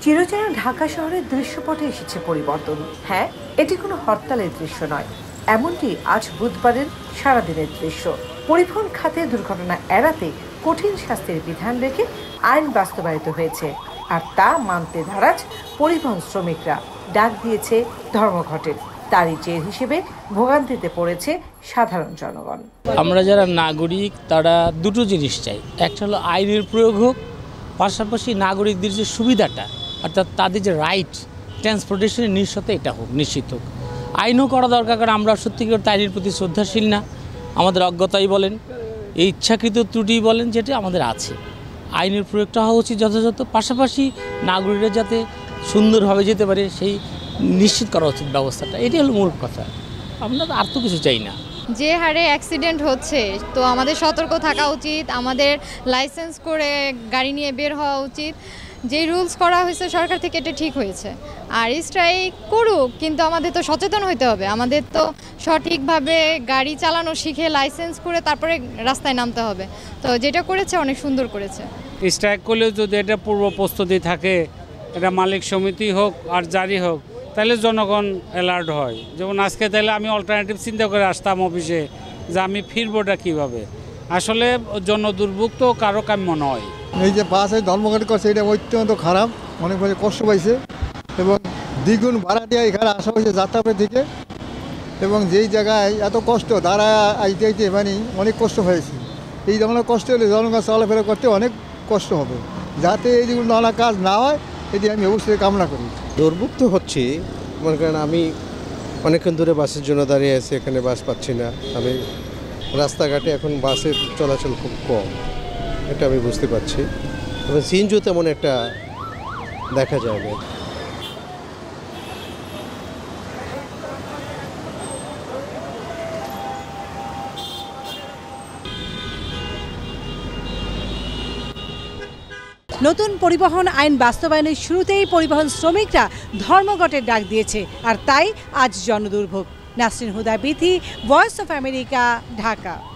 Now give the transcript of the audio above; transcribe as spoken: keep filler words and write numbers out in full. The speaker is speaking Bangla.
চিরচেনা ঢাকা শহরের দৃশ্যপটে এসেছে পরিবর্তন। হ্যাঁ, এটি কোনো হরতালের দৃশ্য নয়, এমনটি আজ বুধবারের সারাদিনের দৃশ্য। পরিবহন খাতে দুর্ঘটনা এড়াতে কঠিন শাস্তির বিধান রেখে আইন বাস্তবায়িত হয়েছে, আর তা মানতে নারাজ পরিবহন শ্রমিকরা। ডাক দিয়েছে ধর্মঘটের। তারই জের হিসেবে ভোগান্তিতে পড়েছে সাধারণ জনগণ। আমরা যারা নাগরিক তারা দুটো জিনিস চাই, একটা হলো আইনের প্রয়োগ হোক, পাশাপাশি নাগরিকদের যে সুবিধাটা অর্থাৎ তাদের যে রাইট ট্রান্সপোর্টেশনের নিশ্চয়তা এটা হোক, নিশ্চিত হোক। আইনও করা দরকার, কারণ আমরা সত্যিকার আইনের প্রতি শ্রদ্ধাশীল না, আমাদের অজ্ঞতাই বলেন, এই ইচ্ছাকৃত ত্রুটি বলেন, যেটা আমাদের আছে। আইনের প্রয়োগটা হওয়া উচিত যথাযথ, পাশাপাশি নাগরিকরা যাতে সুন্দরভাবে যেতে পারে সেই নিশ্চিত করা উচিত ব্যবস্থাটা। এটাই হলো মূল কথা, আমরা আর তো কিছু চাই না। যে হারে অ্যাক্সিডেন্ট হচ্ছে, তো আমাদের সতর্ক থাকা উচিত, আমাদের লাইসেন্স করে গাড়ি নিয়ে বের হওয়া উচিত। যে রুলস করা হয়েছে সরকার থেকে এটা ঠিক হয়েছে, আর স্ট্রাইক করুক, কিন্তু আমাদের তো সচেতন হতে হবে, আমাদের তো সঠিকভাবে গাড়ি চালানো শিখে লাইসেন্স করে তারপরে রাস্তায় নামতে হবে। তো যেটা করেছে অনেক সুন্দর করেছে। স্ট্রাইক করলেও যদি এটা পূর্ব প্রস্তুতি থাকে, এটা মালিক সমিতি হোক আর জারি হোক, তাহলে জনগণ অ্যালার্ট হয়। যেমন আজকে তাহলে আমি অল্টারনেটিভ চিন্তা করে আসতাম অফিসে যে আমি ফিরবোটা কীভাবে। আসলে জনদুর্ভোগ তো কারো কাম্য নয়। এই যে বাসে ধর্মঘট করছে, এটা অত্যন্ত খারাপ, অনেক বেশি কষ্ট পাইছে এবং দ্বিগুণ ভাড়া দিয়ে এখানে আসা হয়েছে যাত্রাবাড়ি থেকে, এবং যেই জায়গায় এত কষ্ট দাঁড়া আইতে আইতে মানে অনেক কষ্ট হয়েছে। এই ধরনের কষ্ট হলে জনগণ চলাফেরা করতে অনেক কষ্ট হবে, যাতে এই যেগুলো নানা কাজ না হয় এটি আমি অবশ্যই কামনা করি। দুর্ভোগ তো হচ্ছে, মনে করেন আমি অনেকক্ষণ ধরে বাসের জন্য দাঁড়িয়ে আছি, এখানে বাস পাচ্ছি না। আমি রাস্তাঘাটে এখন বাসের চলাচল খুব কম, এটা আমি বুঝতে পারছি। এবং সিএনজিও তেমন একটা দেখা যায় না। নতুন পরিবহন আইন বাস্তবায়নের শুরুতেই পরিবহন শ্রমিকরা ধর্মঘটের ডাক দিয়েছে, আর তাই আজ জনদুর্ভোগ। Nasrin Huda Bithi, voice of America, Dhaka.